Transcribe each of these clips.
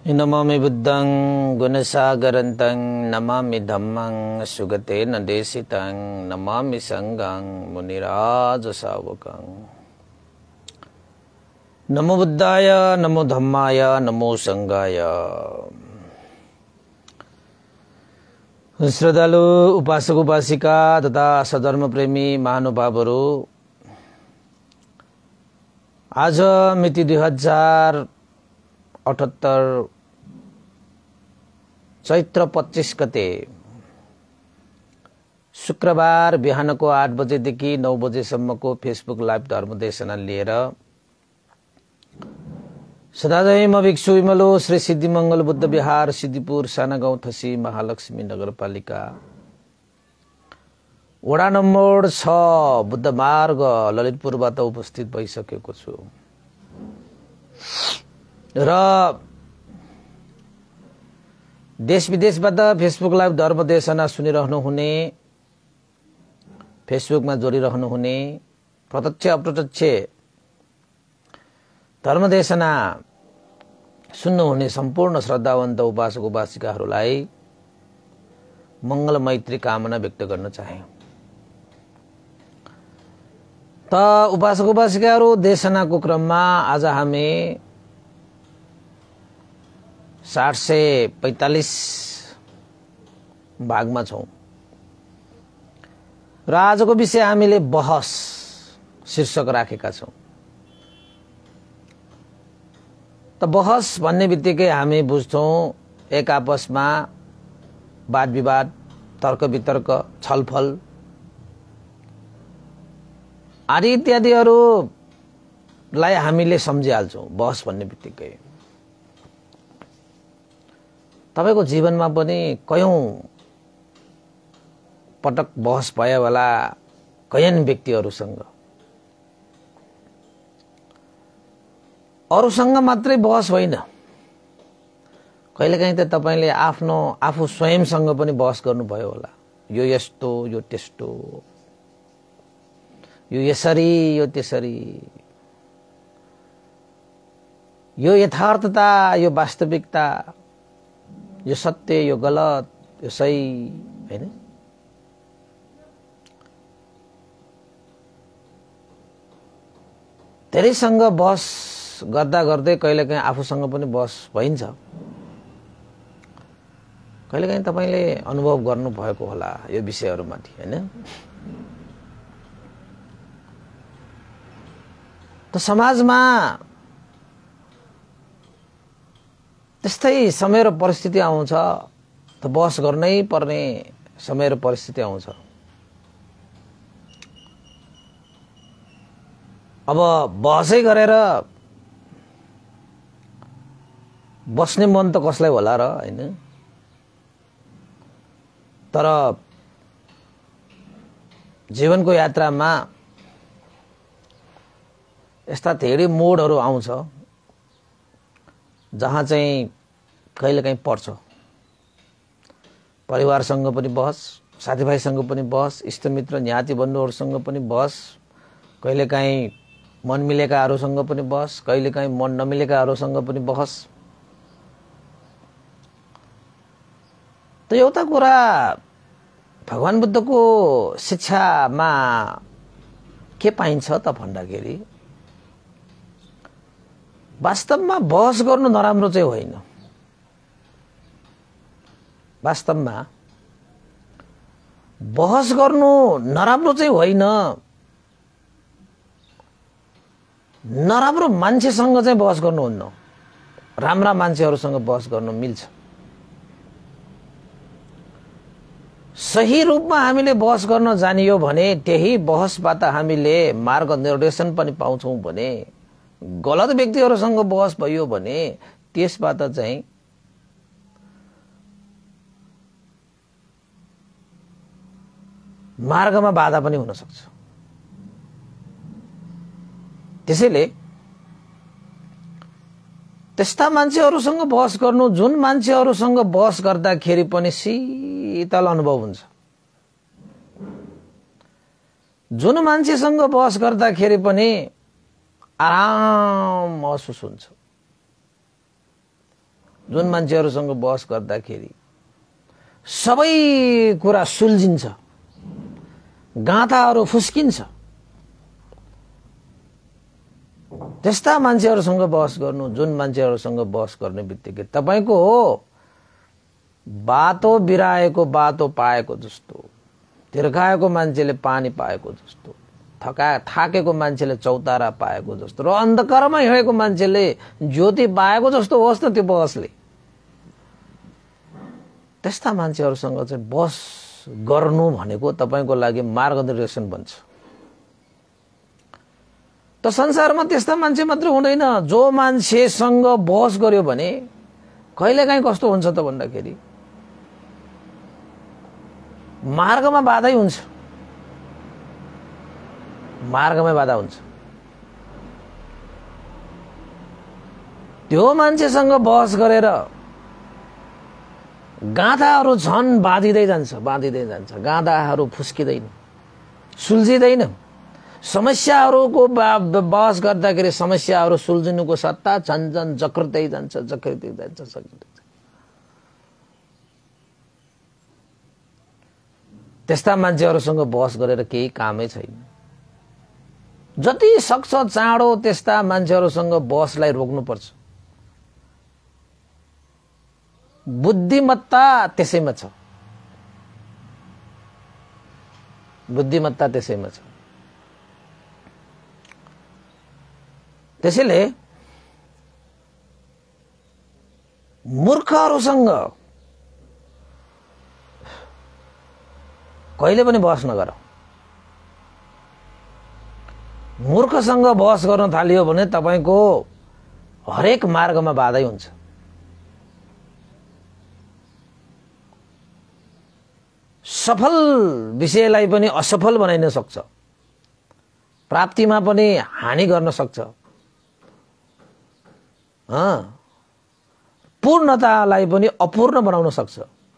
नमामि बुद्धं गुणसागरन्तं नमामि धम्मं सुगतेन देशितं नमामि संघं मुनिराजसावकं। नमो बुद्धाय नमो धम्माय नमो संघाय। श्रद्धालु उपासक उपासिका तथा सधर्म प्रेमी महानुभावहरू, आज मिति 2078 चैत्र 25 गते शुक्रबार बिहानको 8 बजेदेखि 9 बजेसम्मको फेसबुक लाइभ धर्मदेशना लिएर सदाझै म भिक्षु विमलो श्री सिद्धिमंगल बुद्ध विहार सिद्धिपुर साना गाउँ थसी महालक्ष्मी नगरपालिका वडा नम्बर 6 बुद्ध मार्ग ललितपुरबाट उपस्थित भइसकेको छु र देश विदेशबाट फेसबुक लाइभ धर्मदेशना सुनिरहनु हुने, फेसबुकमा जोडिरहनु हुने, प्रत्यक्ष अप्रत्यक्ष धर्मदेशना सुन्नुहुने सम्पूर्ण श्रद्धावन्त उपासक उपासिकाहरूलाई मंगल मैत्री कामना व्यक्त गर्न चाहे। त उपासक उपासिकाहरू, देशनाको क्रममा आज हामी 745 भागमा छौं र आजको विषय हामीले बहस शीर्षक राखेका छौं। त बहस भन्ने बित्तिकै हामी बुझ्छौं एक आपसमा वाद विवाद, तर्क वितर्क, छलफल आदि इत्यादिहरूलाई हामीले सम्झिहाल्छौं बहस भन्ने बित्तिकै। तपाईको जीवनमा पनि कयौं पटक बहस भयो होला कयन व्यक्तिहरूसँग। अरूसँग मात्रै बहस होइन, कहिलेकाहीँ त तपाईले आफू स्वयंसँग पनि बहस गर्नुभयो होला। यो यस्तो, यो त्यस्तो, यो यसरी, यो त्यसरी, यो यथार्थता, यो वास्तविकता, यो सत्य, यो गलत, यो सही, हैन? धेरैसँग बहस गर्दा गर्दै कहिलेकाहीँ आफूसँग पनि बहस भइन्छ। कहिलेकाहीँ तपाईले अनुभव गर्नु भएको होला यो विषयहरुमाथि, हैन? त समाजमा त्यस्तै समय र परिस्थिति आउँछ त बहस गर्नै पर्ने समय र परिस्थिति आउँछ। अब बहसै गरेर बस्ने मन त कसलाई होला र, हैन? तर जीवनको यात्रामा यस्ता धेरै मोडहरू आउँछ जहाँ चाहिँ कहिलेकाहीँ पर्छ। परिवारसँग पनि बहस, साथीभाइसँग पनि बहस, इष्टमित्र न्याती बन्धुहरूसँग पनि बहस, कहिलेकाहीँ मन मिलेकाहरूसँग पनि बहस, कहिलेकाहीँ मन नमिलेकाहरूसँग पनि बहस। त एउटा कुरा भगवान बुद्धको शिक्षामा के पाइन्छ त भन्दाखेरि वास्तवमा बहस गर्नु नराम्रो चाहिँ होइन। वास्तवमा बहस गर्नु नराम्रो चाहिँ होइन। नराम्रो मान्छेसँग चाहिँ बहस गर्नुहुन्न, राम्रा मान्छेहरूसँग बहस गर्नु मिल्छ। सही रूपमा हामीले बहस गर्न जानियो भने त्यही बहसबाट हामीले मार्गनिर्देशन पनि पाउँछौं भने, गलत व्यक्तिहरूसँग बहस भयो भने त्यसबाट चाहिँ मार्गमा बाधा पनि हुन सक्छ। त्यसैले त्यस्ता मान्छेहरूसँग बहस गर्नु जुन मान्छेहरूसँग बहस गर्दाखेरि पनि शीतल अनुभव हुन्छ, जुन मान्छेसँग बहस गर्दाखेरि पनि आराम महसुस हुन्छ। जुन मान्छेहरूसँग बहस गर्दाखेरि सबै कुरा सुल्झिन्छ, गाँथाहरू फुस्किन्छ, त्यस्ता मान्छेहरूसँग बहस गर्नु, जुन मान्छेहरूसँग बहस गर्ने बित्तिकै तपाईको बाटो बिराएको बाटो पाएको जस्तो, तिर्खाएको मान्छेले पानी पाएको जस्तो, थाकेको मान्छेले चौतारा पाएको जस्तो र अन्धकारमा हिँडेको मान्छेले ज्योति पाएको जस्तो होस् न त्यो बहसले। त्यस्ता मान्छेहरूसँग चाहिँ बहस गर्नु भनेको तपाईको लागि मार्गदर्शन बन्छ। त संसारमा त्यस्ता मान्छे मात्र हुँदैन, जो मान्छेसँग बहस गर्यो भने कहिलेकाहीँ कस्तो हुन्छ त भन्दाखेरि मार्गमा बाधै हुन्छ, मार्गमै बाधा हुन्छ। त्यो मान्छेसँग बहस गरेर गाँथाहरू झन् बाँधिँदै जान्छ, गाँथाहरू फुस्किँदैन, सुल्झिँदैन। समस्याहरूको बहस गर्दाखेरि समस्याहरू सुल्झिनुको सट्टा झन् जक्रिँदै जान्छ। त्यस्ता मान्छेहरूसँग बहस गरेर केही कामै छैन। जति सक्छ चाँडो त्यस्ता मान्छेहरूसँग बहसलाई रोक्नुपर्छ। बुद्धिमत्ता त्यसैमा छ, बुद्धिमत्ता त्यसैमा छ। त्यसैले मूर्खहरूसँग कहिले पनि बहस नगर। मूर्खसँग बहस गर्न थालियो भने तपाईको हरेक मार्गमा बाधै हुन्छ। सफल विषयलाई पनि असफल बनाइन सक्छ, प्राप्तिमा पनि हानि गर्न सक्छ, पूर्णतालाई पनि अपूर्ण बनाउन सक्छ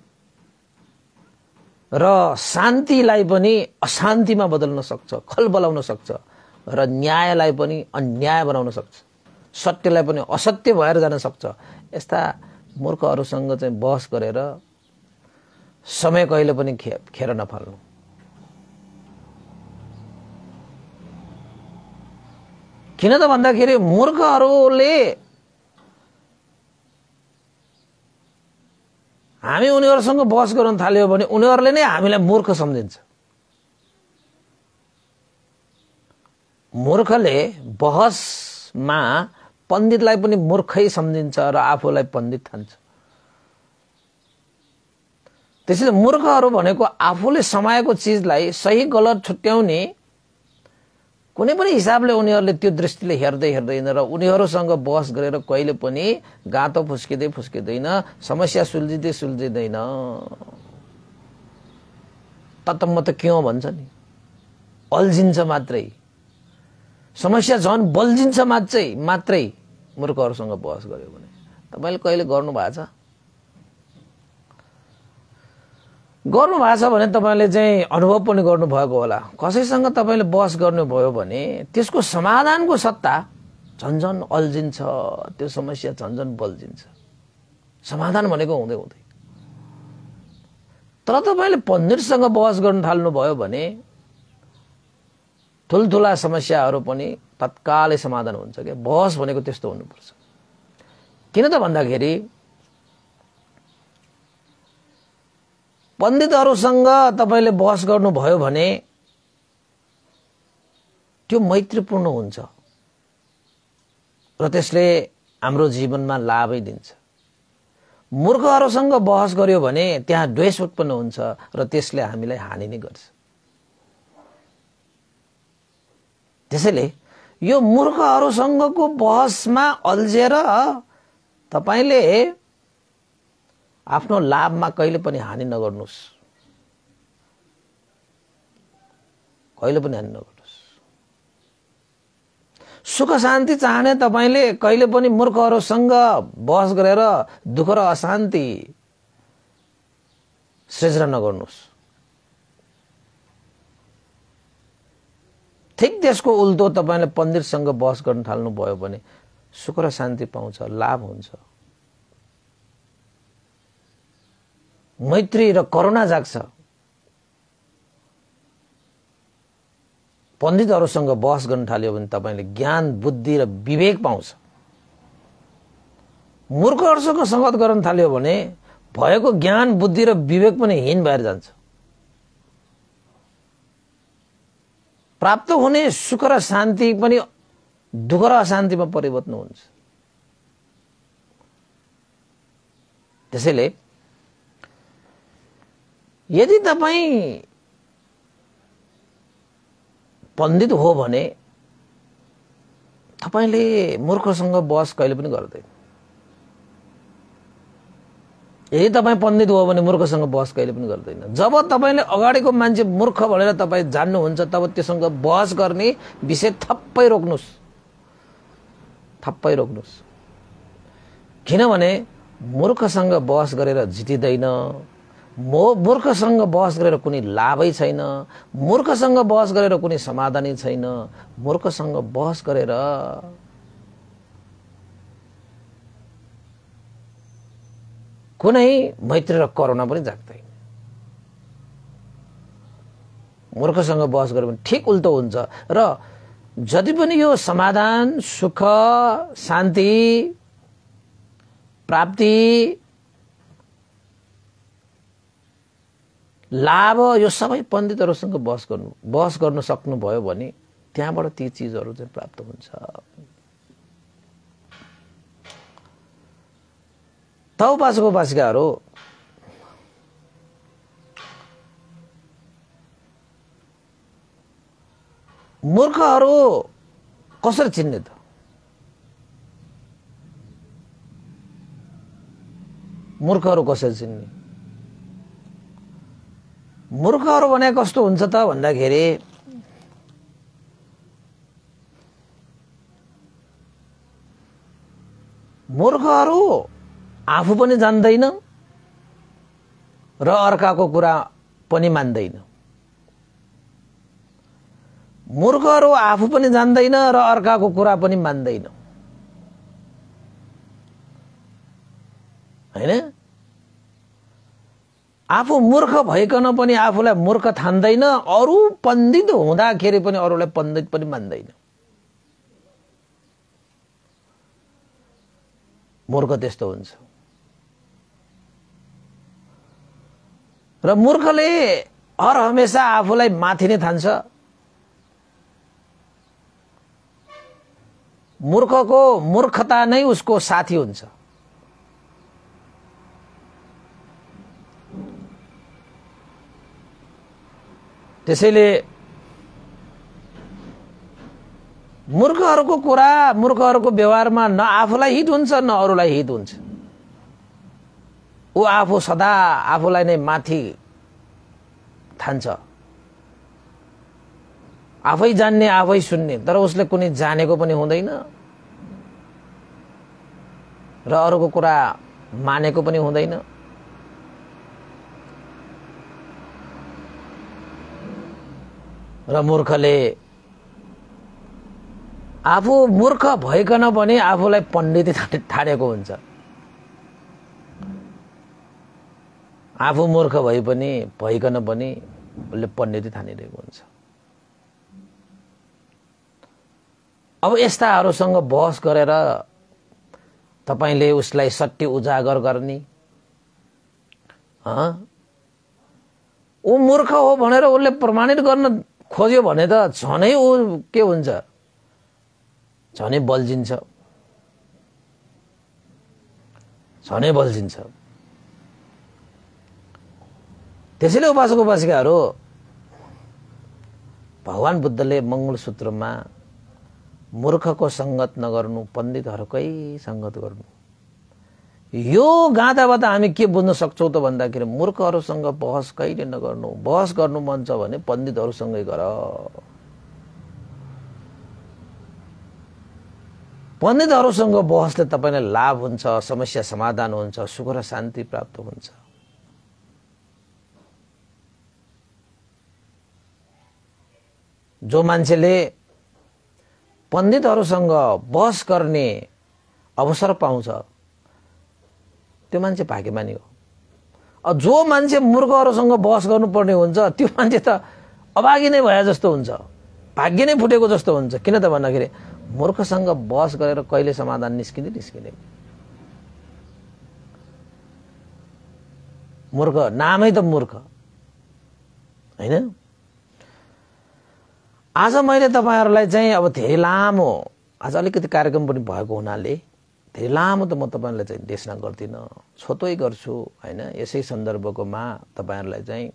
र शान्तिलाई पनि अशान्तिमा बदल्न सक्छ, खलबलाउन सक्छ र न्यायलाई पनि अन्याय बनाउन सक्छ, सत्यलाई पनि असत्य भएर जान सक्छ। यस्ता मूर्खहरूसँग चाहिँ बहस गरेर समय कहिले पनि खेर नफाल्नु। किन त भन्दाखेरि मूर्खहरूले हामी उनीहरूसँग बहस गर्न थाल्यो भने उनीहरूले नै हामीलाई मूर्ख सम्झिन्छ। मूर्खले बहसमा पण्डितलाई पनि मूर्खै सम्झिन्छ र आफूलाई पण्डित ठान्छ। त्यसैले मूर्खहरू भनेको आफूले समाएको चिजलाई सही गलत छुट्याउने कुनै पनि हिसाबले उनीहरूले त्यो दृष्टिले हेर्दैन र उनीहरूसँग बहस गरेर कहिले पनि गाँतो फुस्किँदैन, समस्या सुल्झिँदैन। तत्तम त क्यों भन्छ नि, अल्झिन्छ मात्रै, समस्या झन् बल्झिन्छ मात्रै मूर्खहरूसँग बहस गर्यो भने। तपाईले कहिले गर्नु भएको छ? भने तपाईले चाहिँ अनुभव पनि गर्नुभएको होला। कसैसँग तपाईले बहस गर्नुभयो भने त्यसको समाधानको सट्टा झन्झन अल्झिन्छ, त्यो समस्या झन्झन बल्झिन्छ, समाधान भनेको हुँदै। तर तपाईले पण्डितसँग बहस गर्न थाल्नुभयो भने ठुल्ठुला समस्याहरू पनि तत्कालै समाधान हुन्छ के। बहस भनेको त्यस्तो हुनुपर्छ। किन त भन्दाखेरि पण्डितहरूसँग तपाईले बहस गर्नुभयो भने त्यो मैत्रीपूर्ण हुन्छ र त्यसले हाम्रो जीवनमा लाभै दिन्छ। मूर्खहरूसँग बहस गर्यो भने त्यहाँ द्वेष उत्पन्न हुन्छ र त्यसले हामीलाई हानि नै गर्छ। त्यसैले यो मूर्खहरूसँगको बहसमा अल्झेर तपाईले आफ्नो लाभमा कहिले पनि हानि नगर्नुस्, कहिले पनि हानि नगर्नुस्। सुख शान्ति चाहने तपाईले कहिले पनि मूर्खहरूसँग बहस गरेर दुःख र अशान्ति सृजना नगर्नुस्। ठिक त्यसको उल्टो तपाईले पण्डितसँग बहस गर्न थाल्नु भयो भने सुख र शान्ति पाउँछ, लाभ हुन्छ। मैत्री र करुणा जाग्छ। पण्डितहरूसँग बहस गर्न थाल्यो भने तपाईले ज्ञान, बुद्धि र विवेक पाउँछ। मूर्खहरूसँग संगत गर्न थाल्यो भने भएको ज्ञान, बुद्धि र विवेक पनि हीन भएर जान्छ। प्राप्त हुने सुख र शान्ति पनि दुःख र अशान्तिमा परिवर्तन हुन्छ। त्यसैले यदि तपाईं पण्डित हो भने तपाईले मूर्खसँग बहस कहिले पनि गर्दैन। यदि तपाईं पण्डित हो भने मूर्खसँग बहस कहिले पनि गर्दैन। जब तपाईले अगाडिको मान्छे मूर्ख भनेर तपाईं जान्नुहुन्छ तब त्योसँग बहस गर्ने विषय थप्पै रोक्नुस्, थप्पै रोक्नुस्। किनभने मूर्खसँग बहस गरेर जितिदैन। मूर्खसँग बहस गरेर कुनै लाभै छैन। मूर्खसँग बहस गरेर कुनै समाधानै छैन। मूर्खसँग बहस गरेर कुनै मैत्री र करुणा पनि जाग्दैन। मूर्खसँग बहस गर्यो भने ठिक उल्टो हुन्छ र जति पनि यो समाधान, सुख, शान्ति, प्राप्ति, लाभ यो सबै पण्डितहरूसँग बहस गर्न सक्नुभयो भने त्यहाँबाट ती चीजहरू चाहिँ प्राप्त हुन्छ। त उपासक उपासिकाहरू, मूर्खहरू कसरी चिन्ने त? मूर्खहरू कसरी चिन्ने? मूर्खहरू भने कस्तो हुन्छ त भन्दाखेरि मूर्खहरू आफू पनि जान्दैन र अर्काको कुरा पनि मान्दैन। मूर्खहरू आफू पनि जान्दैन र अर्काको कुरा पनि मान्दैन, हैन? आफू मूर्ख भइकन पनि आफूलाई मूर्ख ठान्दैन, अरू पण्डित हुँदाखेरि पनि अरूलाई पण्डित पनि मान्दैन। मूर्ख त्यस्तो हुन्छ। र मूर्खले हर हमेशा आफूलाई माथि नै ठान्छ। मूर्खको मूर्खता नै उसको साथी हुन्छ। त्यसैले मूर्खहरूको कुरा, मूर्खहरूको व्यवहारमा न आफूलाई हित हुन्छ न अरूलाई हित हुन्छ। ऊ आफू सदा आफूलाई नै माथि ठान्छ। आफै जान्ने, आफै सुन्ने, तर उसले कुनै जानेको पनि हुँदैन र अरूको कुरा मानेको पनि हुँदैन। र मूर्खले आफू मूर्ख भइकन पनि आफूलाई पण्डित ठानेको हुन्छ। आफू मूर्ख भइकन पनि उसले पण्डित ठानिरहेको हुन्छ। अब यस्ताहरूसँग बहस गरेर तपाईले उसलाई सट्टी उजागर गर्ने, ऊ मूर्ख हो भनेर उसले प्रमाणित गर्न खोज्यो भने त झनै ऊ के हुन्छ, झनै बल्झिन्छ, झनै बल्झिन्छ। त्यसैले उपासक उपासिकाहरू, भगवान बुद्धले मंगलसूत्रमा मूर्खको संगत नगर्नु, पण्डितहरूकै संगत गर्नु, यो गाथाबाट हामी के बुझ्न सक्छौं त भन्दाखेरि मूर्खहरूसँग बहस कहिले नगर्नु। बहस गर्नु मन छ भने पण्डितहरूसँगै गर। पण्डितहरूसँग बहसले तपाईलाई लाभ हुन्छ, समस्या समाधान हुन्छ, सुख र शान्ति प्राप्त हुन्छ। जो मान्छेले पण्डितहरूसँग बहस गर्ने अवसर पाउँछ त्यो मान्छे भाग्यमानी हो। जो मान्छे मूर्खहरूसँग बहस गर्नुपर्ने हुन्छ त्यो मान्छे त अभागी नै भए जस्तो हुन्छ, भाग्य नै फुटेको जस्तो हुन्छ। किन त भन्दाखेरि मूर्खसँग बहस गरेर कहिले समाधान निस्किँदैन। मूर्ख नामै त मूर्ख हैन। आज मैले तपाईहरुलाई चाहिँ अब धेरै लामो, आज अलिकति कार्यक्रम पनि भएको हुनाले धेरै लामो त म तपाईहरुलाई चाहिँ देशना गर्दिन, छोटै गर्छु हैन। यसै सन्दर्भकोमा तपाईहरुलाई चाहिँ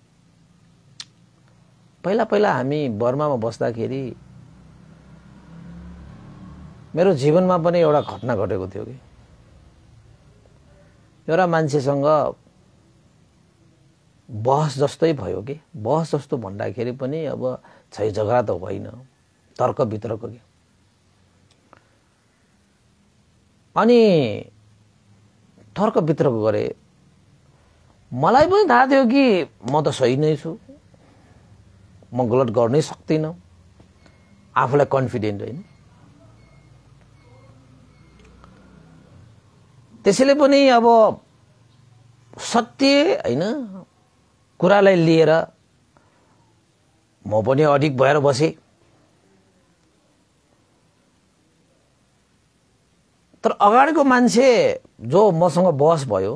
पहिला हामी बर्मामा बस्दाखेरि मेरो जीवनमा पनि एउटा घटना घटेको थियो कि एउटा मान्छेसँग बहस जस्तै भयो कि बहस जस्तो भन्दाखेरि पनि अब छै झगडा त होइन, तर्क वितर्क के। अनि तर्क वितर्क गरे, मलाई पनि थाहा थियो कि म त सही नै छु, म गलत गर्नै सक्दिन, आफूलाई कन्फिडेन्ट होइन। त्यसैले पनि अब सत्य हैन कुरालाई लिएर म पनि अडिक भएर बसे। तर अगाडिको मान्छे जो मसँग बहस भयो,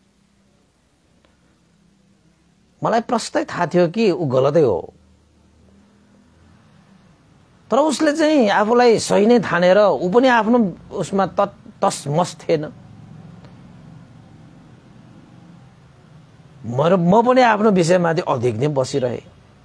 मलाई प्रष्टै थाहा थियो कि ऊ गलतै हो, तर उसले चाहिँ आफूलाई सही नै ठानेर ऊ पनि आफ्नो उसमा तसमस थिएन। म पनि आफ्नो विषयमाथि अधिक नै बसिरहे।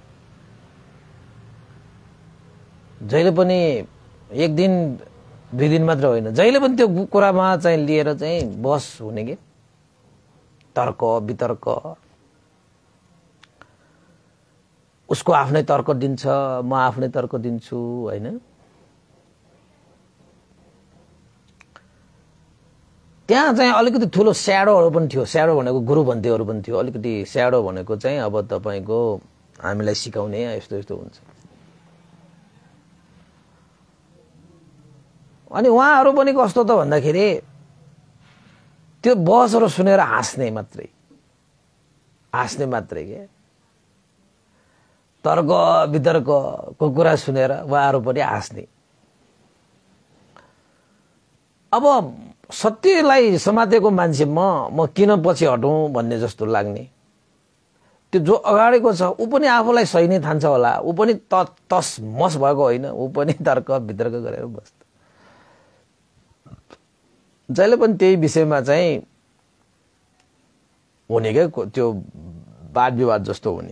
जहिले पनि एक दिन दुई दिन मात्र होइन, जहिले पनि त्यो कुरामा चाहिँ लिएर चाहिँ बहस हुने के, तर्क वितर्क। उसको आफ्नै तर्क दिन्छ, म आफ्नै तर्क दिन्छु हैन। त्यहाँ चाहिँ अलिकति ठुलो स्याडोहरू पनि थियो। स्याडो भनेको गुरु भन्तेहरू पनि थियो। अलिकति स्याडो भनेको चाहिँ अब तपाईको हामीलाई सिकाउने यस्तो यस्तो हुन्छ। अनि उहाँहरू पनि कस्तो त भन्दाखेरि त्यो बहसहरू सुनेर हाँस्ने मात्रै के, तर्क वितर्कको कुरा सुनेर उहाँहरू पनि हाँस्ने। अब सत्यलाई समातेको मान्छे म किन पछि हटौं भन्ने जस्तो लाग्ने। त्यो जो अगाडिको छ ऊ पनि आफूलाई सही नै ठान्छ होला, ऊ पनि तसमस भएको होइन, ऊ पनि तर्क वितर्क गरेर बस्छ। जहिले पनि त्यही विषयमा चाहिँ हुने के, त्यो वाद विवाद जस्तो हुने।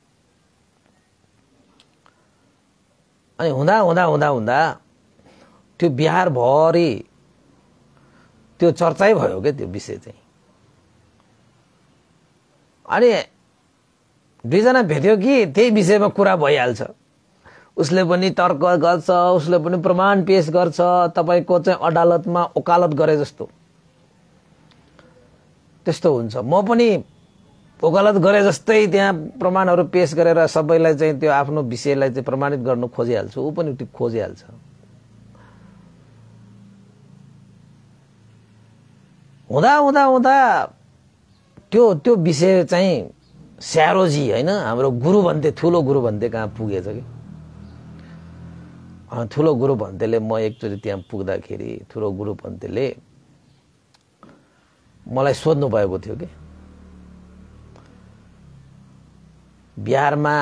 अनि हुँदा त्यो बिहार भरि त्यो चर्चै भयो के त्यो विषय चाहिँ। अनि दुईजना भेट्यो कि त्यही विषयमा कुरा भइहाल्छ। उसले पनि तर्क गर्छ, उसले पनि प्रमाण पेश गर्छ, तपाईको चाहिँ अदालतमा वकालत गरे जस्तो त्यस्तो हुन्छ। म पनि वकालत गरे जस्तै त्यहाँ प्रमाणहरू पेश गरेर सबैलाई चाहिँ त्यो आफ्नो विषयलाई चाहिँ प्रमाणित गर्न खोजिहाल्छु, ऊ पनि त्यो खोजिहाल्छ। हुँदा त्यो विषय चाहिँ स्यारोजी हैन, हाम्रो गुरु भन्थे, ठुलो गुरु भन्थे कहाँ पुगेछ कि। ठुलो गुरु भन्थेले म एकचोटि त्यहाँ पुग्दाखेरि ठुलो गुरु भन्थेले मलाई सोध्नु भएको थियो कि बिहारमा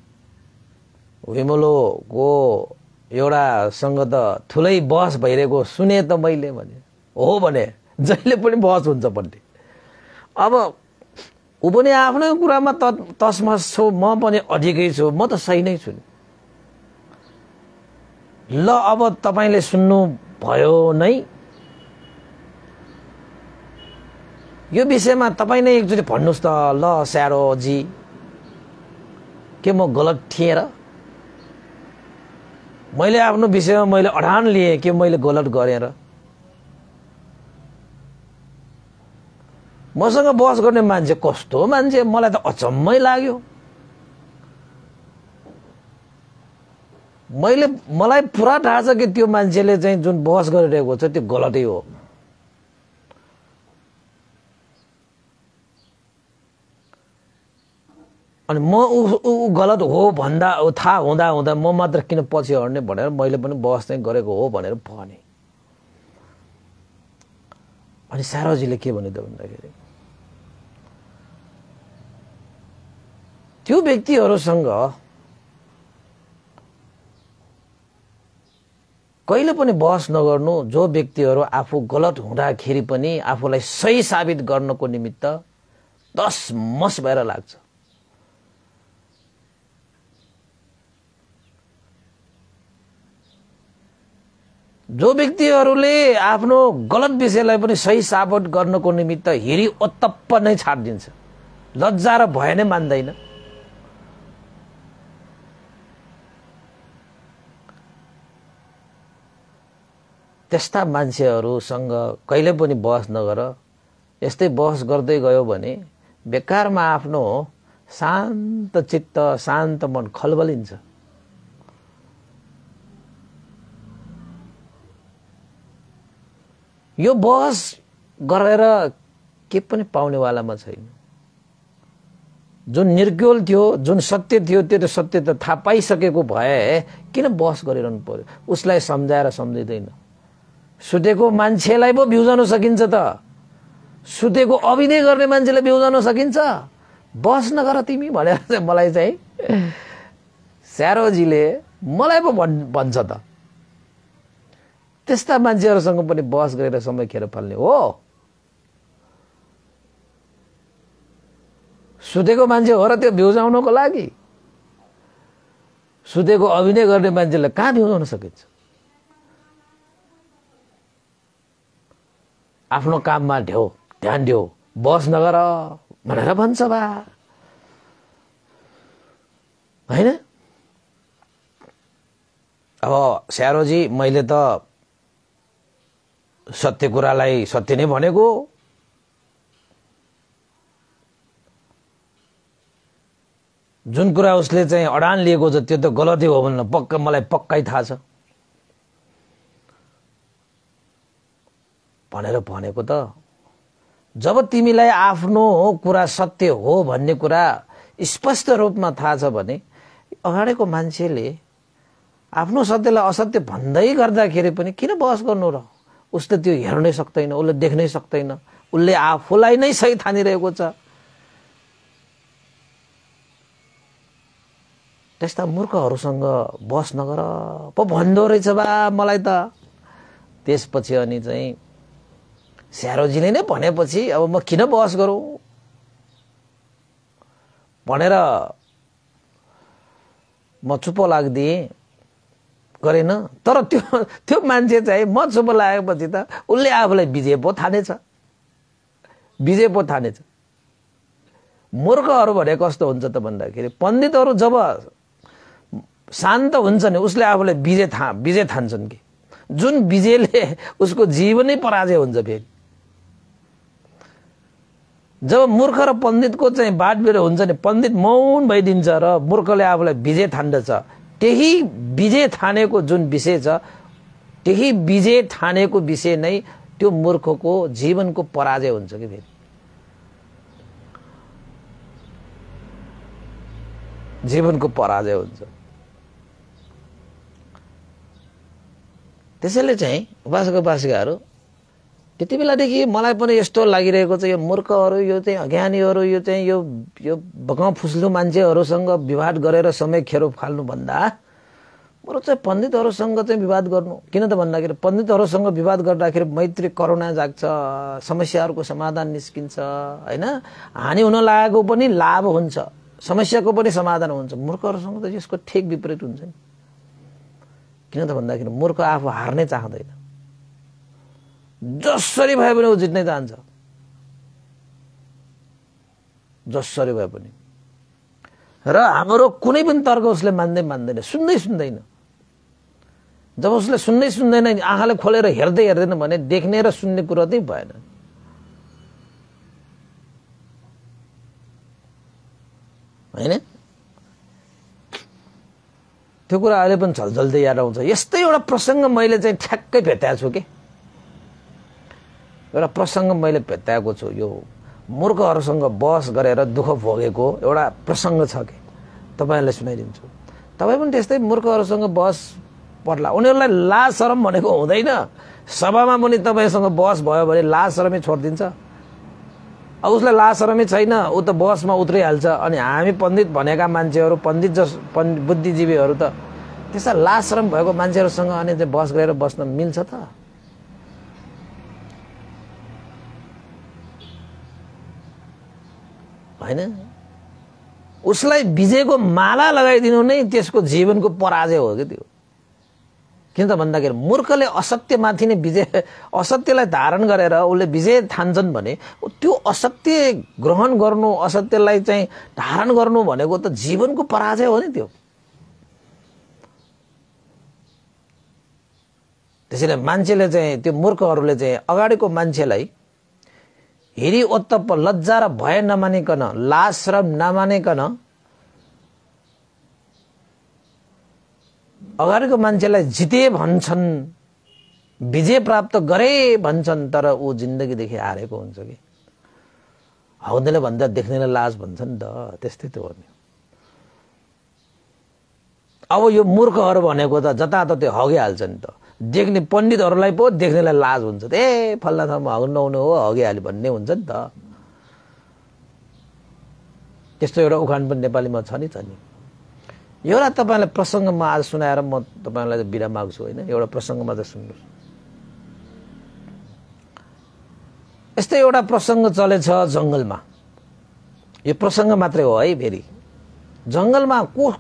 विमलोको एउटा सँग त ठुलै बहस भइरहेको सुने त मैले भने। हो भने जहिले पनि बहस हुन्छ भन्ने। अब ऊ पनि आफ्नै कुरामा तसमस छु, म पनि अधिकै छु, म त सही नै छु। ल अब तपाईले सुन्नु भयो नै, यो विषयमा तपाई नै एकचोटि भन्नुस् त। ल स्याडो जी, के म गलत थिएँ र? मैले आफ्नो विषयमा मैले अडान लिए कि मैले गलत गरेँ र? मसँग बहस गर्ने मान्छे कस्तो मान्छे, मलाई त अचम्मै लाग्यो। मलाई पुरा थाहा छ कि त्यो मान्छेले चाहिँ जुन बहस गरिरहेको छ त्यो गलतै हो। अनि म ऊ गलत हो भन्दा थाहा हुँदा हुँदा म मात्र किन पछि हट्ने भनेर मैले पनि बहस चाहिँ गरेको हो भनेर भने। अनि सारोजीले के भन्यो त भन्दाखेरि त्यो व्यक्तिहरूसँग कहिले पनि बहस नगर्नु जो व्यक्तिहरू आफू गलत हुँदाखेरि पनि आफूलाई सही साबित गर्नको निमित्त 10 मस भएर लाग्छ। जो व्यक्तिहरूले आफ्नो गलत विषयलाई पनि सही साबित गर्नको निमित्त हिरी ओतप्प नै छाड्दिन्छ, लज्जा र भय नै मान्दैन, त्यस्ता मान्छेहरूसँग कहिले पनि बहस नगर। यस्तै बहस गर्दै गयो भने बेकारमा आफ्नो शान्त चित्त शान्त मन खलबलिन्छ। यो बहस गरेर के पनि पाउनेवालामा छैन। जुन निर्गोल थियो, जुन सत्य थियो, त्यो त सत्य त थाहा पाइसकेको भए किन बहस गरिरहनु पर्यो? उसलाई सम्झाएर सम्झिँदैन। सुतेको मान्छेलाई पो बिउजाउन सकिन्छ त, सुतेको अभिनय गर्ने मान्छेलाई बिउजाउन सकिन्छ? बहस नगर तिमी भनेर चाहिँ मलाई चाहिँ स्यारोजीले मलाई पो भन्छ त। त्यस्ता मान्छेहरूसँग पनि बहस गरेर समय खेर फाल्ने हो? सुतेको मान्छे हो र त्यो बिउजाउनको लागि? सुतेको अभिनय गर्ने मान्छेलाई कहाँ बिउजाउन सकिन्छ? आफ्नो काममा ध्यान देऊ, बहस नगर भनेर भन्छ बा, हैन? अब स्यारोजी मैले त सत्य कुरालाई सत्य नै भनेको, जुन कुरा उसले चाहिँ अडान लिएको छ त्यो त गलतै हो भन्नु पक्का मलाई पक्कै थाहा छ भनेर भनेको त। जब तिमीलाई आफ्नो कुरा सत्य हो भन्ने कुरा स्पष्ट रूपमा थाहा छ भने अगाडिको मान्छेले आफ्नो सत्यलाई असत्य भन्दै गर्दाखेरि पनि किन बहस गर्नु र? उसले त्यो हेर्नै सक्दैन, उसले देख्नै सक्दैन, उसले आफूलाई नै सही ठानिरहेको छ। त्यस्ता मूर्खहरूसँग बहस नगर पो भन्दो रहेछ बा मलाई त। त्यसपछि अनि चाहिँ स्यारोजीले नै भनेपछि अब म किन बहस गरौँ भनेर म चुप लाग्दिएँ, गरेन। तर त्यो मान्छे चाहिँ म चुप लागेपछि त उसले आफूलाई विजय पो ठानेछ, विजय पो ठानेछ। मूर्खहरू भने कस्तो हुन्छ त भन्दाखेरि पण्डितहरू जब शान्त हुन्छ नि उसले आफूलाई विजय ठान्छन् कि जुन विजयले उसको जीवनै पराजय हुन्छ। फेरि जब मूर्ख र पण्डितको चाहिँ बाटबिर हुन्छ नि, पण्डित मौन भइदिन्छ र मूर्खले आफूलाई विजय ठान्दछ। त्यही विजय ठानेको जुन विषय छ, त्यही विजय ठानेको विषय नै त्यो मूर्खको जीवनको पराजय हुन्छ कि फेरि। जीवनको पराजय हुन्छ। त्यसैले चाहिँ उपासक उपासिकाहरू त्यति बेलादेखि मलाई पनि यस्तो लागिरहेको छ यो मूर्खहरू, यो चाहिँ अज्ञानीहरू, यो चाहिँ यो बगाउँ फुस्लु मान्छेहरूसँग विवाद गरेर समय खेरो फाल्नु भन्दा बरु चाहिँ पण्डितहरूसँग चाहिँ विवाद गर्नु। किन त भन्दाखेरि पण्डितहरूसँग विवाद गर्दाखेरि मैत्री करुणा जाग्छ, समस्याहरूको समाधान निस्किन्छ, हैन? हानि हुन लागेको पनि लाभ हुन्छ, समस्याको पनि समाधान हुन्छ। मूर्खहरूसँग त यसको ठिक विपरीत हुन्छ नि। किन त भन्दाखेरि मूर्ख आफू हार्नै चाहँदैन, जसरी भए पनि ऊ जित्नै चाहन्छ, जसरी भए पनि। र हाम्रो कुनै पनि तर्क उसले मान्दैन, सुन्दैन। जब उसले सुन्दैन, आँखाले खोलेर हेर्दैन भने देख्ने र सुन्ने कुरा चाहिँ भएन। हैन? त्यो कुरा अहिले पनि झलझल्दै याद आउँछ। यस्तै एउटा प्रसङ्ग मैले चाहिँ ठ्याक्कै भेटाएको छु कि, एउटा प्रसङ्ग मैले भेटाएको छु। यो मूर्खहरूसँग बहस गरेर दुःख भोगेको एउटा प्रसङ्ग छ कि तपाईहरुलाई सुनाइदिन्छु। तपाई पनि त्यस्तै मूर्खहरूसँग बहस पर्ला, उनीहरूलाई लाज शरम भनेको हुँदैन। सभामा पनि तपाईसँग बहस भयो भने लाज शरमै छोड्दिन्छ। अब उसलाई लाज शरमै छैन, ऊ त बहसमा उत्रिहाल्छ। अनि हामी पण्डित भनेका मान्छेहरू, बुद्धिजीवीहरू त त्यस्ता लाज शरम भएको मान्छेहरूसँग अनि चाहिँ बहस गरेर बस्न मिल्छ त? हैन। उसलाई विजयको माला लगाइदिनु नै त्यसको जीवनको पराजय हो कि त्यो। किन त भन्दाखेरि मूर्खले असत्यमाथि नै विजय, असत्यलाई धारण गरेर उसले विजय ठान्छन् भने त्यो असत्य ग्रहण गर्नु, असत्यलाई चाहिँ धारण गर्नु भनेको त जीवनको पराजय हो नि त्यो। त्यसैले मान्छेले चाहिँ, त्यो मूर्खहरूले चाहिँ अगाडिको मान्छेलाई हिरी ओत्तप्प लज्जा र भय नमानिकन, लाज शरम नमानिकन अगाडिको मान्छेलाई जिते भन्छन्, विजय प्राप्त गरे भन्छन्, तर ऊ जिन्दगीदेखि हारेको हुन्छ कि। आउँदैले भन्दा देख्नेले लाज भन्छ नि त, त्यस्तै त हो नि। अब यो मूर्खहरू भनेको त जताततै हगिहाल्छ नि त। देख्ने पण्डितहरूलाई पो देख्नेलाई लाज हुन्छ, ए फल्ना ठाउँमा हग्नु नहुनु हो, हगिहाल्यो भन्ने हुन्छ नि त। त्यस्तो एउटा उखान पनि नेपालीमा छ नि। एउटा तपाईलाई प्रसङ्ग म आज सुनाएर म तपाईलाई बिदा माग्छु हैन। एउटा प्रसङ्ग मात्र सुन्नुहोस्। यस्तै एउटा प्रसङ्ग चलेछ जंगलमा। यो प्रसङ्ग मात्रै हो है। फेरि जंगलमा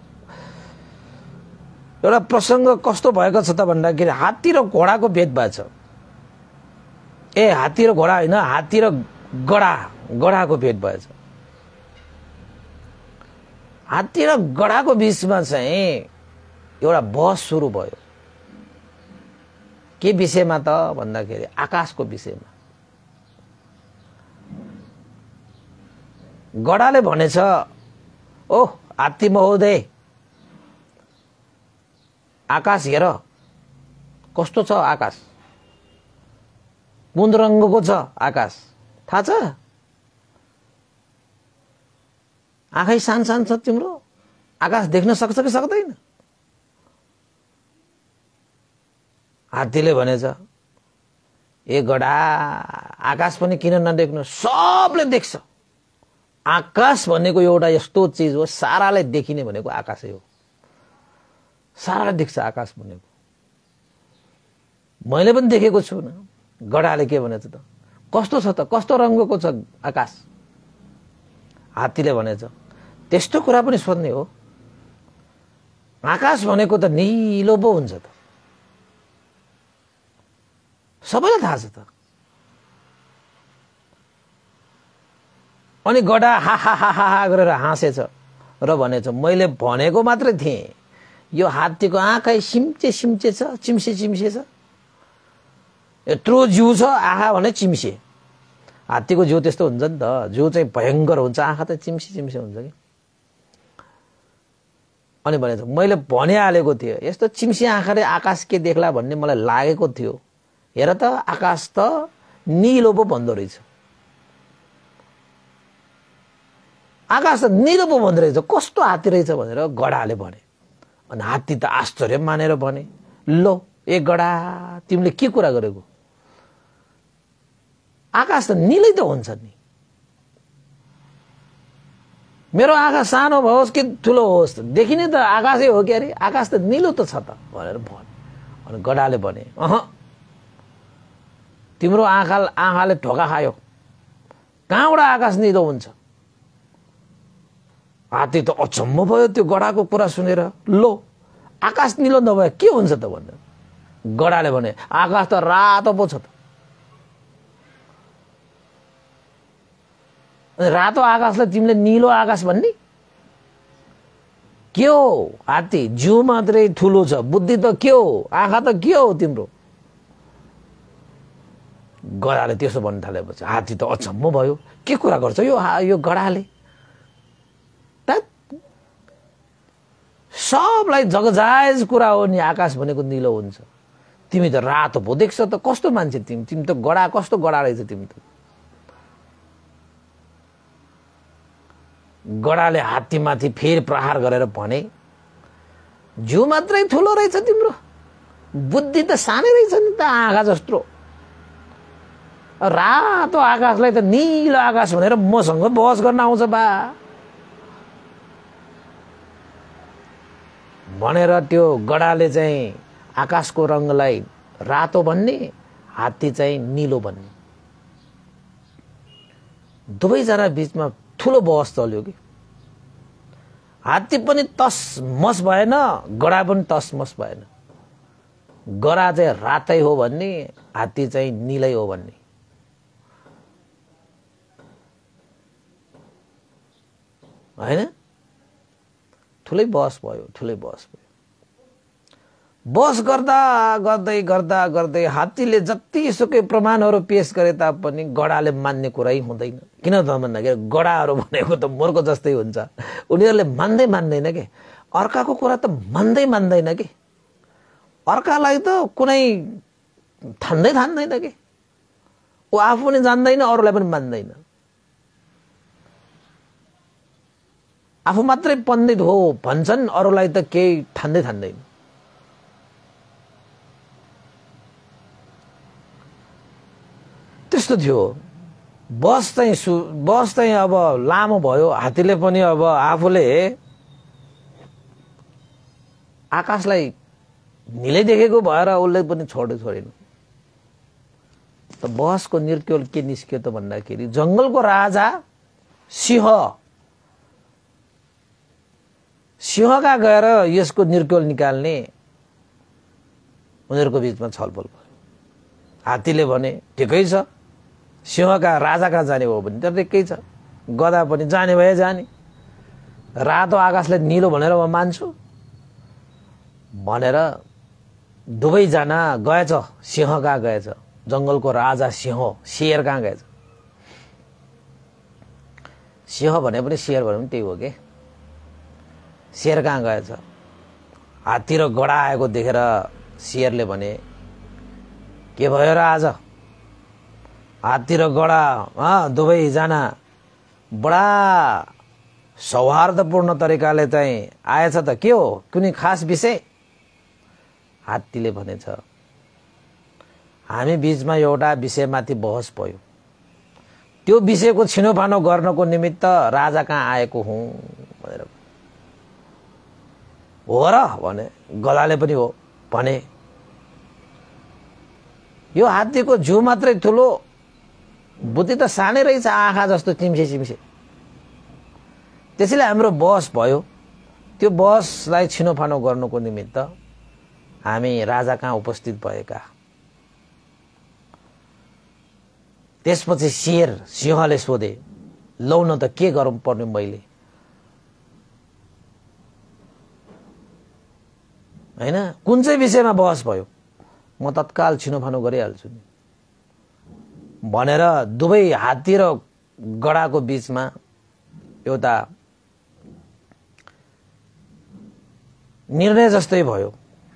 एउटा प्रसङ्ग कस्तो भएको छ त भन्दाखेरि हात्ती र घोडाको भेद भएछ। ए हात्ती र घोडा हैन, हात्ती र गडाको भेद भएछ। हात्ती र गडाको बीचमा चाहिँ एउटा बहस सुरु भयो। के विषयमा त भन्दाखेरि आकाशको विषयमा। गडाले भनेछ, ओ हात्ती महोदय, आकाश हेर कस्तो छ आकाश, कुन रंगको छ आकाश थाहा छ? आँखै सान छ तिम्रो, आकाश देख्न सक्छ कि सक्दैन? हात्तीले भनेछ, ए गडा, आकाश पनि किन नदेख्नु, सबले देख्छ। आकाश भनेको एउटा यस्तो चीज हो, साराले देखिने भनेको आकाशै हो। साराले देख्छ आकाश भनेको। मैले पनि देखेको छु न। गडाले के भनेछ त, कस्तो छ त, कस्तो रंगको छ आकाश? हात्तीले भनेछ, त्यस्तो कुरा पनि सोध्ने हो? आकाश भनेको त नीलो पो हुन्छ त, सबैलाई थाहा छ त। अनि गडा हा हा हा हा गरेर हाँसेछ र भनेछ, मैले भनेको मात्रै थिएँ, यो हात्तीको आँखै सिम्चे छ, चिम्से छ, यत्रो जिउ छ, आँखा भने चिम्से। हात्तीको जिउ त्यस्तो हुन्छ नि त, जिउ चाहिँ भयंकर हुन्छ, आँखा त चिम्से हुन्छ कि। अनि भनेछ, मैले भनिहालेको थिएँ, यस्तो चिम्से आँखाले आकाश के देख्ला भन्ने मलाई लागेको थियो। हेर त आकाश त नीलो पो भन्दो रहेछ, आकाश त नीलो पो भन्दो रहेछ, कस्तो हात्ती रहेछ भनेर गडाले भने। अनि हात्ती त आश्चर्य मानेर भने, लो ए गडा, तिमीले के कुरा गरेको? आकाश त नीलै त हुन्छ नि, मेरो आँखा सानो होस् कि ठुलो होस्, देखिने त आकाशै हो के अरे, आकाश त नीलो त छ त भनेर भने। अनि गडाले भने, तिम्रो आँखाले ढोका खायो, कहाँबाट आकाश नीलो हुन्छ? हात्ती त अचम्म भयो त्यो गडाको कुरा सुनेर, लो आकाश नीलो नभए के हुन्छ त भनेर। गडाले भने, आकाश त रातो पो छ त। रातो आकाशलाई तिमीले नीलो आकाश भन्ने के हो? हात्ती जिउ मात्रै ठुलो छ, बुद्धि त के हो, आँखा त के हो तिम्रो? गडाले त्यसो भन्न थालेपछि हात्ती त अचम्म भयो, के कुरा गर्छ यो गडाले? सबलाई जगजायज कुरा हो नि, आकाश भनेको नीलो हुन्छ, तिमी त रातो पो देख्छ त, कस्तो मान्छे तिमी त गडा, कस्तो गडा रहेछ तिमी त। गडाले हात्तीमाथि फेरि प्रहार गरेर भने, जिउ मात्रै ठुलो रहेछ तिम्रो, बुद्धि त सानै रहेछ नि त आँखा जस्तो। रातो आकाशलाई त नीलो आकाश भनेर मसँग बहस गर्न आउँछ बा भनेर त्यो गडाले चाहिँ आकाशको रङलाई रातो भन्ने, हात्ती चाहिँ नीलो भन्ने। दुवैजना बीचमा ठुलो बहस चल्यो कि। हात्ती पनि तस मस भएन, गडा पनि तस मस भएन। गडा चाहिँ रातै हो भन्ने, हात्ती चाहिँ नीलै हो भन्ने। हैन, ठुलै बहस भयो, ठुलै बहस भयो। बहस गर्दा गर्दै गर्दा गर्दै हात्तीले जतिसुकै प्रमाणहरू पेश गरे तापनि गडाले मान्ने कुरै हुँदैन। किन त भन्दाखेरि गडाहरू भनेको त मूर्ख जस्तै हुन्छ। उनीहरूले मान्दैन के, अर्काको कुरा त मान्दैन के, अर्कालाई त कुनै ठान्दैन के। ऊ आफू पनि जान्दैन, अरूलाई पनि मान्दैन। आफू मात्रै पण्डित हो भन्छन्, अरूलाई त केही ठान्दैन। त्यस्तो थियो। बस चाहिँ अब लामो भयो। हात्तीले पनि अब आफूले आकाशलाई नीलै देखेको भएर उसले पनि छोडेन। त बहसको निर्क्योल के निस्क्यो त भन्दाखेरि जंगलको राजा सिंहका गएर यसको निर्क्योल निकाल्ने उनीहरूको बीचमा छलफल भयो। हात्तीले भने ठिकै छ, सिंहका राजा कहाँ जाने हो भने त ठिकै छ, गधा पनि जाने भए जाने, रातो आकाशलाई नीलो भनेर म मान्छु भनेर दुवैजना गएछ। सिंह कहाँ गएछ, जंगलको राजा सिंह, शेर कहाँ गएछ। सिंह भने पनि शेर भने पनि त्यही हो के। शेर कहाँ गएछ, हात्ती र गडा आएको देखेर शेरले भने, के भयो र आज हात्ती र गडा दुवैजना बडा सौहार्दपूर्ण तरिकाले चाहिँ आएछ त, के हो कुनै खास विषय। हात्तीले भनेछ, हामी बीचमा एउटा विषयमाथि बहस भयो, त्यो विषयको छिनोफानो गर्नको निमित्त राजा कहाँ आएको हुँ भनेर। हो र भने, गधाले पनि हो भने। यो हात्तीको जिउ मात्रै ठुलो, बुद्धि त सानै रहेछ आँखा जस्तो चिम्से। त्यसैले हाम्रो बहस भयो। त्यो बहसलाई छिनोफानो गर्नुको निमित्त हामी राजा कहाँ उपस्थित भएका। त्यसपछि सिंहले सोधे, लौ न त के गर्नु पर्ने मैले, हैन, कुन चाहिँ विषयमा बहस भयो, म तत्काल छिनोफानो गरिहाल्छु नि भनेर दुवै हात्ती र गडाको बीचमा एउटा निर्णय जस्तै भयो।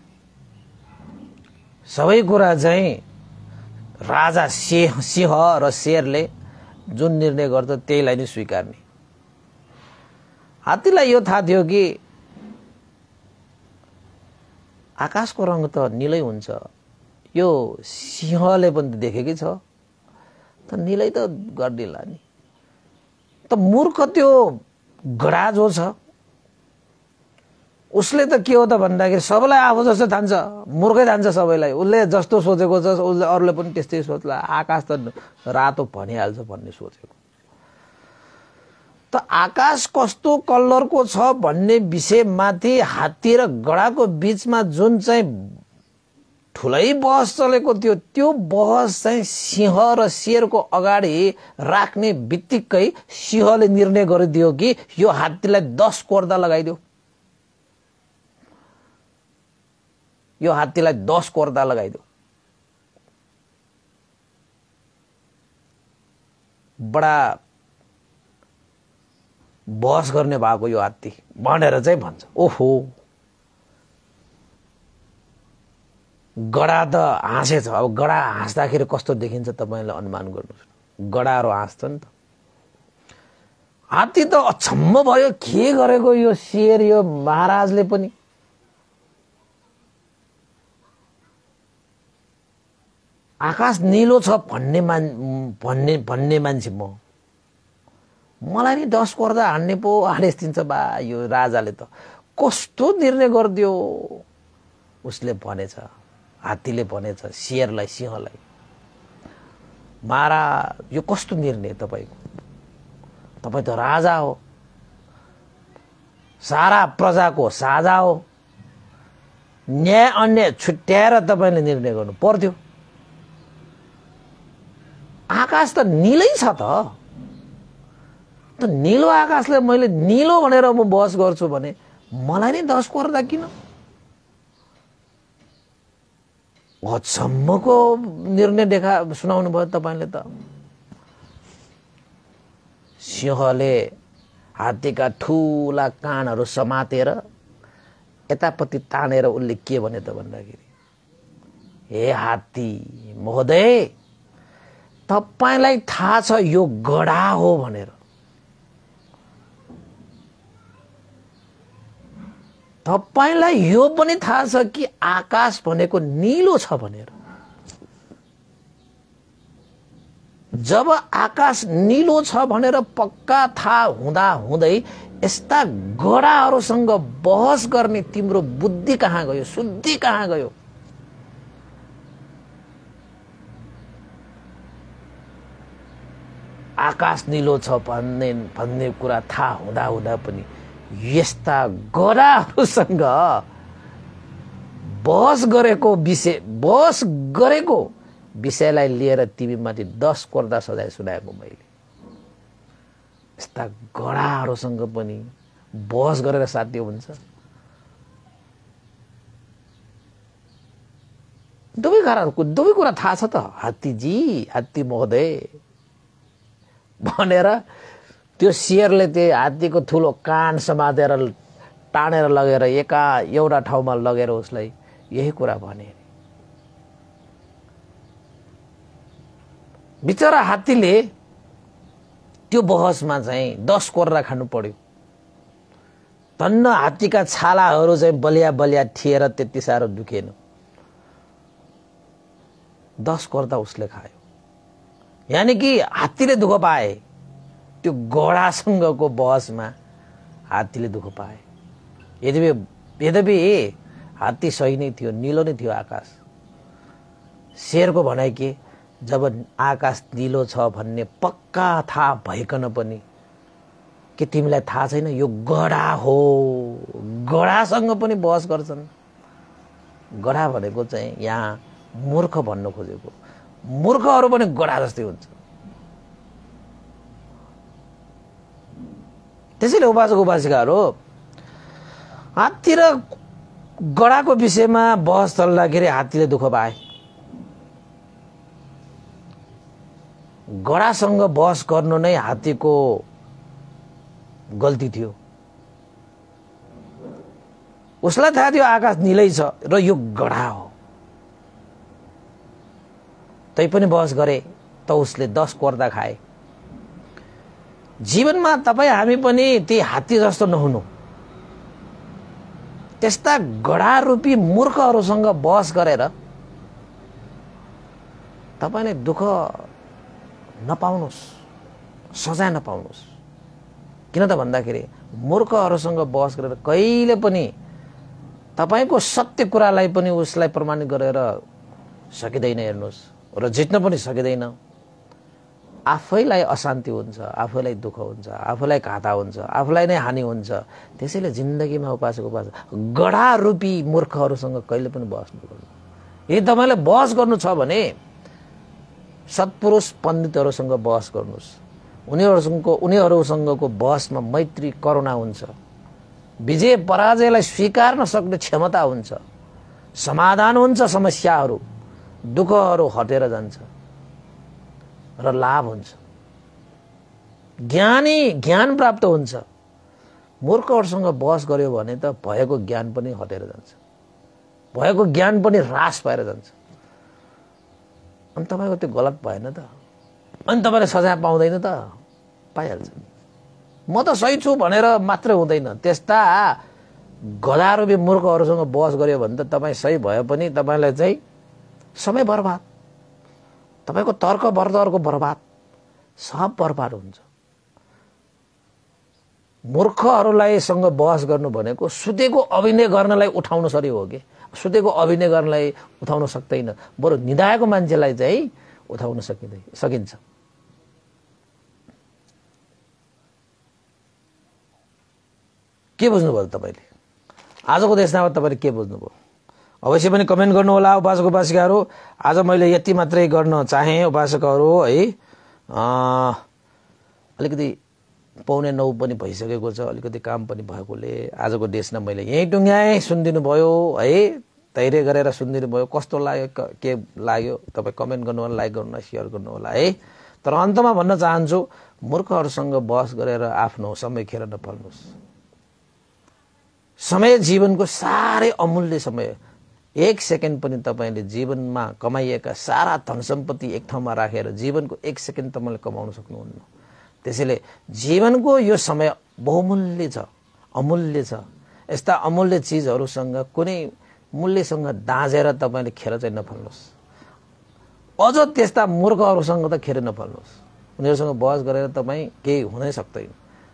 सबै कुरा चाहिँ राजा सिंह र शेरले जुन निर्णय गर्छ त्यहीलाई नै स्वीकार्ने। हात्तीलाई यो थाहा थियो कि आकाशको रङ त नीलै हुन्छ, यो सिंहले पनि देखेकै छ, त नीलै त गर्दिला नि। त मूर्ख त्यो गडा जो छ उसले त के हो त भन्दाखेरि सबैलाई आफू जस्तो ठान्छ, मूर्खै ठान्छ सबैलाई। उसले जस्तो सोचेको छ उसले अरूले पनि त्यस्तै सोच्ला, आकाश त रातो भनिहाल्छ भन्ने सोचेको। त आकाश कस्तो कलरको छ भन्ने विषयमाथि हात्ती र गडाको बीचमा जुन चाहिँ ठुलै बहस चलेको थियो, त्यो बहस चाहिँ सिंह र शेरको अगाडि राख्ने बित्तिकै सिंहले निर्णय गरिदियो कि यो हात्तीलाई 10 कोर्दा लगाइदियो। यो हात्तीलाई 10 कोर्दा लगाइदियो। बडा बहस गर्ने भएको यो हात्ती भनेर चाहिँ भन्छ। ओहो, गडा त हाँसेछ। अब गडा हाँस्दाखेरि कस्तो देखिन्छ तपाईले अनुमान गर्नुहोस्। गडाहरू हाँस्छन् त, हात्ती त अचम्म भयो, के गरेको यो शेर, यो महाराजले पनि। आकाश नीलो छ भन्ने मान्छे मलाई नि 10 गर्दा हान्ने पो आदेश दिन्छ बा यो राजाले त कस्तो निर्णय गर्दियो। उसले भनेछ, हात्तीले भनेछ शेरलाई, सिंहलाई, महाराज यो कस्तो निर्णय तपाईको? तपाई त राजा हो, सारा प्रजाको साझा हो, न्याय अन्याय छुट्याएर तपाईले निर्णय गर्नु पर्थ्यो। आकाश त नीलै छ त नीलो आकाशले मैले नीलो भनेर म बहस गर्छु भने मलाई नै 10 गर्दा किन? अचम्मको निर्णय सुनाउनु भयो तपाईले त। सिंहले हात्तीका ठूला कानहरू समातेर यतापट्टि तानेर उसले के भने त भन्दाखेरि, हे हात्ती महोदय, तपाईलाई थाहा छ यो गधा हो भनेर। तपाईलाई यो पनि थाहा छ कि आकाश भनेको नीलो छ भनेर। जब आकाश नीलो छ भनेर पक्का थाहा हुँदा हुँदै यस्ता गधाहरूसँग बहस गर्ने तिम्रो बुद्धि कहाँ गयो, शुद्धि कहाँ गयो? आकाश नीलो छ भन्ने कुरा थाहा हुँदा हुँदा पनि यस्ता गधाहरूसँग बहस गरेको विषयलाई लिएर तिमीमाथि 10 गर्दा सजाय सुनाएको मैले। यस्ता गधाहरूसँग पनि बहस गरेर साध्य हुन्छ? दुवै कुरा थाहा छ त हात्तीजी, हात्ती महोदय भनेर त्यो शेरले त्यो हात्तीको ठुलो कान समातेर टानेर लगेर एउटा ठाउँमा लगेर उसलाई यही कुरा भने। बिचरा हात्तीले त्यो बहसमा चाहिँ 10 कोर्रा खानु पर्यो। तन्न हात्तीका छालाहरू चाहिँ बलिया बलिया थिएर त्यति साह्रो दुखेन। 10 कोर्दा उसले खायो। यानी कि हात्तीले दुःख पाए, त्यो गधासँगको बहसमा हात्तीले दुःख पाए। यद्यपि हात्ती सही नै थियो, नीलो नै थियो आकाश। शेरको भनाइ के, जब आकाश नीलो छ भन्ने पक्का थाहा भइकन पनि के तिमीलाई थाहा छैन यो गधा हो? गधासँग पनि बहस गर्छन्। गधा भनेको चाहिँ यहाँ मूर्ख भन्न खोजेको। मूर्खहरू पनि गधा जस्तै हुन्छ। त्यसैले उपासक उपासिकाहरू, हात्ती र गधाको विषयमा बहस चल्दाखेरि हात्तीले दुःख पाए। गधासँग बहस गर्नु नै हात्तीको गल्ती थियो। उसलाई थाहा थियो आकाश नीलै छ र यो गधा हो, तैपनि बहस गरे त उसले 10 कोर्दा खाए। जीवनमा तपाई हामी पनि ती हात्ती जस्तो नहुनु। त्यस्ता गधा रूपी मूर्खहरूसँग बहस गरेर तपाईले दुःख नपाउनुस्, सजाय नपाउनुस्। किन त भन्दाखेरि मूर्खहरूसँग बहस गरेर कहिले पनि तपाईको सत्य कुरालाई पनि उसलाई प्रमाणित गरेर सकिँदैन हेर्नुस्, र जित्न पनि सकिँदैन। आफैलाई अशान्ति हुन्छ, आफैलाई दुःख हुन्छ, आफैलाई घाटा हुन्छ, आफूलाई नै हानि हुन्छ। त्यसैले जिन्दगीमा उपासक गधा रूपी मूर्खहरूसँग कहिले पनि बहस नगर्नु। यदि तपाईले बहस गर्नु छ भने सत्पुरुष पण्डितहरूसँग बहस गर्नुस्। उनीहरूसँगको बहसमा मैत्री करुणा हुन्छ, विजय पराजयलाई स्वीकार्न सक्ने क्षमता हुन्छ, समाधान हुन्छ, समस्याहरू दुःखहरू हटेर जान्छ र लाभ हुन्छ, ज्ञान प्राप्त हुन्छ। मूर्खहरूसँग बहस गर्यो भने त भएको ज्ञान पनि हटेर जान्छ, भएको ज्ञान पनि ह्रास भएर जान्छ। अनि तपाईको त्यो गलत भएन त? अनि तपाईले सजाय पाउँदैन त? पाइहाल्छ। म त सही छु भनेर मात्रै हुँदैन। त्यस्ता गधारूपी मूर्खहरूसँग बहस गर्यो भने त तपाईँ सही भए पनि तपाईँलाई चाहिँ समय बर्बाद, तपाईँको तर्क बर्दरको बर्बाद, सब बर्बाद हुन्छ। मूर्खहरूलाई सँग बहस गर्नु भनेको सुतेको अभिनय गर्नलाई उठाउनु सरी हो कि सुतेको अभिनय गर्नलाई उठाउन सक्दैन, बरु निदाएको मान्छेलाई चाहिँ उठाउन सकिन्छ। के बुझ्नुभयो तपाईँले? आजको देशमा तपाईँले के बुझ्नुभयो? अवश्य पनि कमेन्ट गर्नु होला उपासक उपासिकाहरू। आज मैले यति मात्रै गर्न चाहे उपासकहरू है। अलिकति 8:45 पनि भइसकेको छ, अलिकति काम पनि भएकोले आजको देशमा मैले यही टुङ्ग्याएँ। सुनिदिनु भयो है, धैर्य गरेर सुनिदिनु भयो। कस्तो लाग्यो, के लाग्यो तपाईँ कमेन्ट गर्नु होला, लाइक गर्नु होला, सेयर गर्नु होला है। तर अन्तमा भन्न चाहन्छु, मूर्खहरूसँग बहस गरेर आफ्नो समय खेर नफल्नुहोस्। समय जीवनको साह्रै अमूल्य समय। 1 सेकेन्ड पनि तपाईँले जीवनमा कमाइएका सारा धन सम्पत्ति एक ठाउँमा राखेर जीवनको 1 सेकेन्ड तपाईँले कमाउन सक्नुहुन्न। त्यसैले जीवनको यो समय बहुमूल्य छ, अमूल्य छ। यस्ता अमूल्य चिजहरूसँग कुनै मूल्यसँग दाँजेर तपाईँले खेर चाहिँ नफल्नुहोस्। अझ त्यस्ता मूर्खहरूसँग त खेर नफल्नुहोस्। उनीहरूसँग बहस गरेर तपाईँ केही हुनै सक्दैन।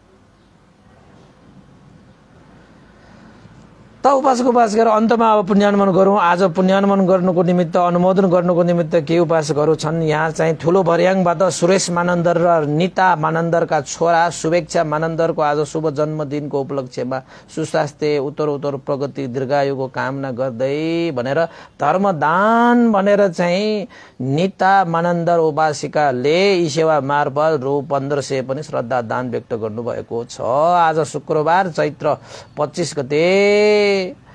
त उपासक उपासिकाहरू अन्तमा अब पुण्यानुमन गरौँ। आज पुण्यानुमन गर्नुको निमित्त, अनुमोदन गर्नुको निमित्त केही उपासकहरू छन्। यहाँ चाहिँ ठुलो भर्याङबाट सुरेश मानन्दर र निता मानन्दरका छोरा शुभेच्छा मानन्दरको आज शुभ जन्मदिनको उपलक्ष्यमा सुस्वास्थ्य, उत्तरोत्तर प्रगति, दीर्घायुको कामना गर्दै भनेर धर्मदान भनेर चाहिँ निता मानन्दर उपासिकाले यी सेवा मार्फत रु 1500 पनि श्रद्धा दान व्यक्त गर्नुभएको छ। आज शुक्रबार चैत्र 25 गते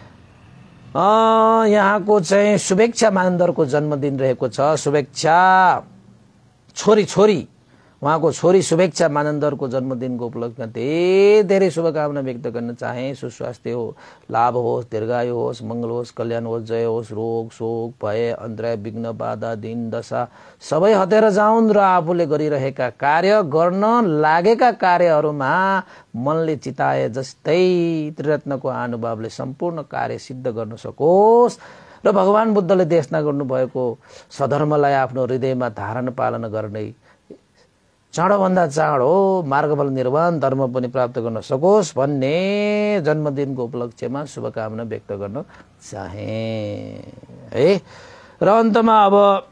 यहाँको चाहिँ शुभेच्छा मानन्दरको जन्मदिन रहेको छ। शुभेच्छा छोरी उहाँको छोरी शुभेच्छा मानन्दरको जन्मदिनको उपलक्ष्यमा धेरै शुभकामना व्यक्त गर्न चाहे। सुस्वास्थ्य हो, लाभ होस्, दीर्घायु होस्, मङ्गल होस्, कल्याण होस्, जय होस्, रोग शोक भय अन्तराय विघ्न बाधा दिन दशा सबै हटेर जाउन् र आफूले गरिरहेका कार्य गर्न लागेका कार्यहरूमा मनले चिताए जस्तै त्रिरत्नको अनुभावले सम्पूर्ण कार्य सिद्ध गर्न सकोस् र भगवान बुद्धले देशना गर्नुभएको सधर्मलाई आफ्नो हृदयमा धारण पालन गर्ने चाँडोभन्दा चाँडो मार्गफल निर्वाण धर्म पनि प्राप्त गर्न सकोस् भन्ने जन्मदिनको उपलक्ष्यमा शुभकामना व्यक्त गर्न चाहे है। र अन्तमा अब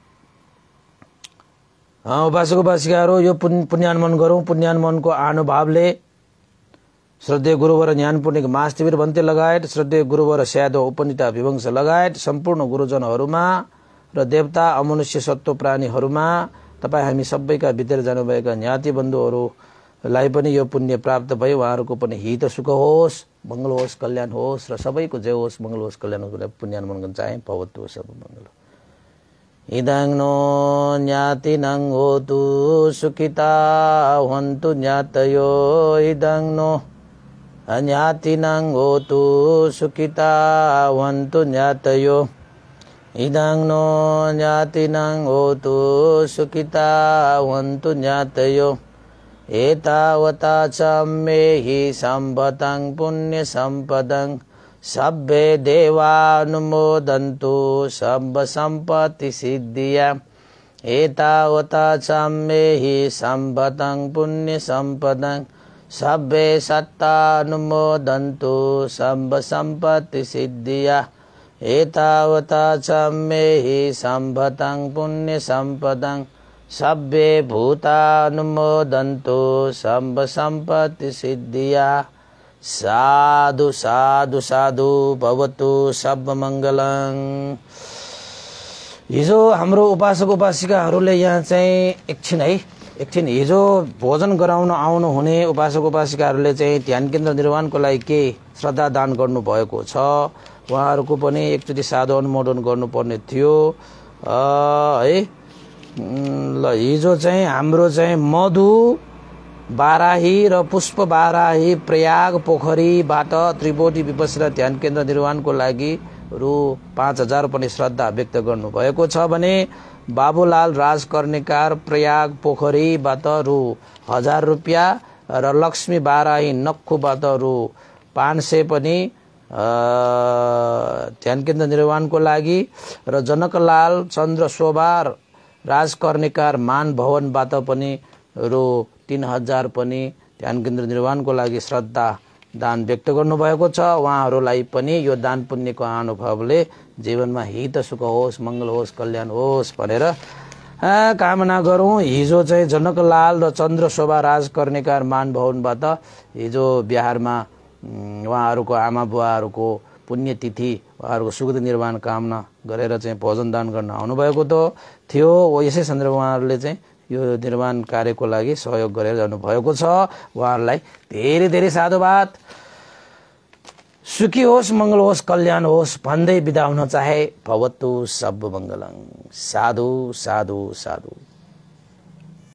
उपासक उपासिकाहरू यो पुण्यानुमन गरौँ। पुण्यानुमनको अनुभावले श्रद्धेय गुरुवर ज्ञान पुण्यक महाशिविर भन्ते लगायत श्रद्धेय गुरुवर स्यादो उपनिता विवंश लगायत सम्पूर्ण गुरुजनहरूमा र देवता अमनुष्य सत्व प्राणीहरूमा तपाईँ हामी सबैका भित्र जानुभएका ज्ञाति बन्धुहरूलाई पनि यो पुण्य प्राप्त भयो। उहाँहरूको पनि हित सुख होस्, मङ्गल होस्, कल्याण होस् र सबैको जय होस्, मङ्गल होस्, कल्याण होस्। पुण्यानुमन गर्न चाहे भवतु सब मङ्गल। इदं नो ज्ञातिनं होतु सुखिता हन्तु ज्ञातयो, इदं नो अज्ञातिनं होतु सुखिता हन्तु ज्ञातयो, इदं नो ज्ञातिनं होतु सुखिता हन्तु ज्ञातयो। एतावता च मे हि सम्पतं पुण्य सम्पदं सब्बे देवानुमोदन्तु सब सम्पत्ति सिद्धिया। एतावता च मे हि सम्पतं पुण्य सम्पदं सब्बे सत्तानुमोदन्तु सब सम्पत्ति सिद्धिया। एतावता च मे हि सम्पतं पुण्य सम्पदं सब्बे भूतानुमोदन्तु सब सम्पत्ति सिद्धिया। साधु साधु साधु भवतु सब मङ्गलं। हिजो हाम्रो उपासक उपासिकाहरूले यहाँ चाहिँ एकछिन हिजो भोजन गराउन आउनु हुने उपासक उपासिकाहरूले चाहिँ ध्यान केन्द्र निर्माणको लागि के श्रद्धा दान गर्नुभएको छ, उहाँहरूको पनि एकचोटि साधु अनुमोदन गर्नुपर्ने थियो है। ल हिजो चाहिँ हाम्रो चाहिँ मधु बाराही र पुष्प बाराही प्रयाग पोखरीबाट त्रिवेणी विपश्यना ध्यान केन्द्र निर्माणको लागि रु 5000 पनि श्रद्धा व्यक्त गर्नुभएको छ भने बाबुलाल राज कर्णेकार प्रयाग पोखरीबाट रु 1000 रुपियाँ र लक्ष्मी बाराही नक्खुबाट रु 500 पनि ध्यान केन्द्र निर्माणको लागि र जनकलाल चन्द्र शोभा राजकर्णिकार मान भवनबाट पनि रु 3000 पनि ध्यान केन्द्र निर्माणको लागि श्रद्धा दान व्यक्त गर्नुभएको छ। उहाँहरूलाई पनि यो दान पुण्यको अनुभवले जीवनमा हित सुख होस्, मङ्गल होस्, कल्याण होस् भनेर कामना गरौँ। हिजो चाहिँ जनकलाल र चन्द्र शोभा राजकर्णिकार मान भवनबाट हिजो बिहारमा उहाँहरूको आमा बुवाहरूको पुण्यतिथि, उहाँहरूको सुखद निर्माण कामना गरेर चाहिँ भोजन दान गर्न आउनुभएको थियो। यसै सन्दर्भमा उहाँहरूले चाहिँ यो निर्माण कार्यको लागि सहयोग गरेर जानुभएको छ। उहाँहरूलाई धेरै धेरै साधुवाद। सुखी होस्, मङ्गल होस्, कल्याण होस् भन्दै बिदा हुन चाहे। भवतु सब मङ्गलङ। साधु साधु साधु।